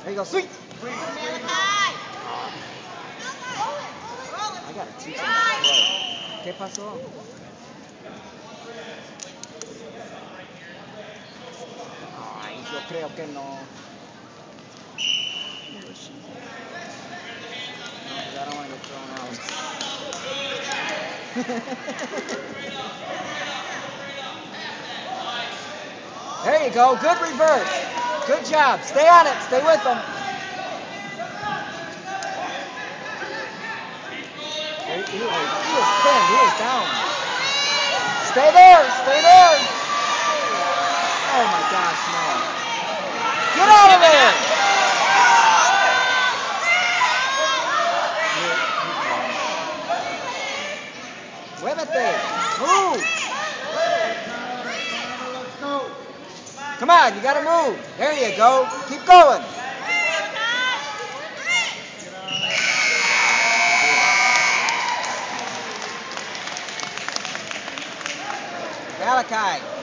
There you go, sweet. Malachi. I gotta teach him that throw. ¿Qué pasó? Ay, yo creo que no. No, because I don't want to get thrown out. There you go. Good reverse. Good job. Stay on it. Stay with them. He was pinned. He was down. Stay there. Stay there. Oh my gosh, no. Get out of there. Muévete. Move. Come on, you gotta move. There you go. Keep going. Malachi.